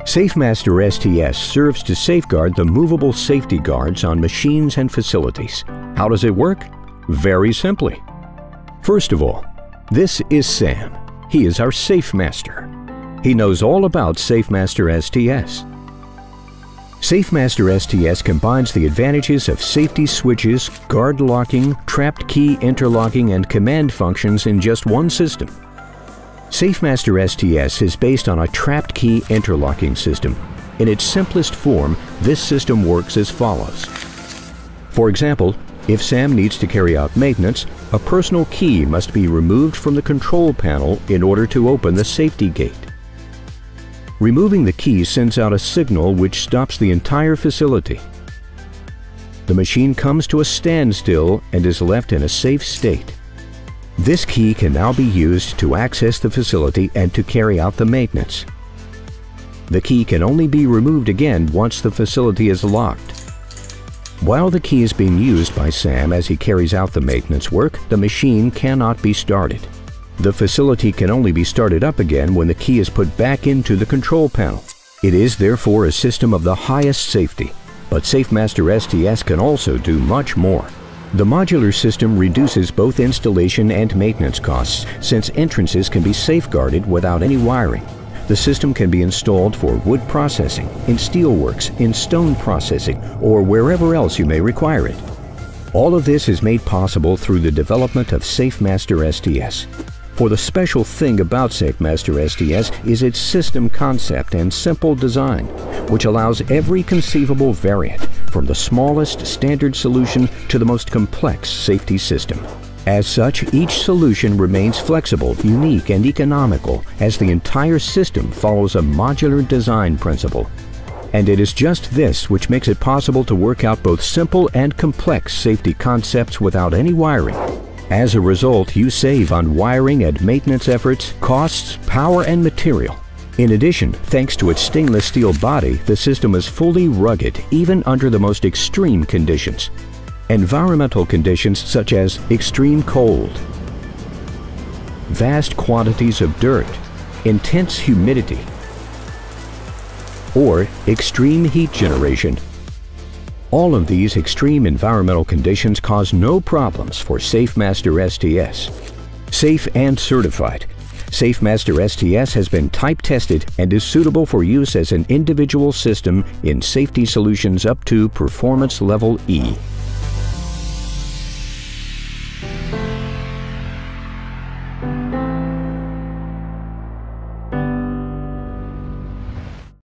SafeMaster STS serves to safeguard the movable safety guards on machines and facilities. How does it work? Very simply. First of all, this is Sam. He is our SafeMaster. He knows all about SafeMaster STS. SafeMaster STS combines the advantages of safety switches, guard locking, trapped key interlocking, and command functions in just one system. SafeMaster STS is based on a trapped key interlocking system. In its simplest form, this system works as follows. For example, if Sam needs to carry out maintenance, a personal key must be removed from the control panel in order to open the safety gate. Removing the key sends out a signal which stops the entire facility. The machine comes to a standstill and is left in a safe state. This key can now be used to access the facility and to carry out the maintenance. The key can only be removed again once the facility is locked. While the key is being used by Sam as he carries out the maintenance work, the machine cannot be started. The facility can only be started up again when the key is put back into the control panel. It is therefore a system of the highest safety, but SafeMaster STS can also do much more. The modular system reduces both installation and maintenance costs, since entrances can be safeguarded without any wiring. The system can be installed for wood processing, in steelworks, in stone processing, or wherever else you may require it. All of this is made possible through the development of SafeMaster STS. For the special thing about SafeMaster STS is its system concept and simple design, which allows every conceivable variant, from the smallest standard solution to the most complex safety system. As such, each solution remains flexible, unique, and economical, as the entire system follows a modular design principle. And it is just this which makes it possible to work out both simple and complex safety concepts without any wiring. As a result, you save on wiring and maintenance efforts, costs, power, and material. In addition, thanks to its stainless steel body, the system is fully rugged even under the most extreme conditions. Environmental conditions such as extreme cold, vast quantities of dirt, intense humidity, or extreme heat generation. All of these extreme environmental conditions cause no problems for SafeMaster STS. Safe and certified, SafeMaster STS has been type tested and is suitable for use as an individual system in safety solutions up to Performance Level E.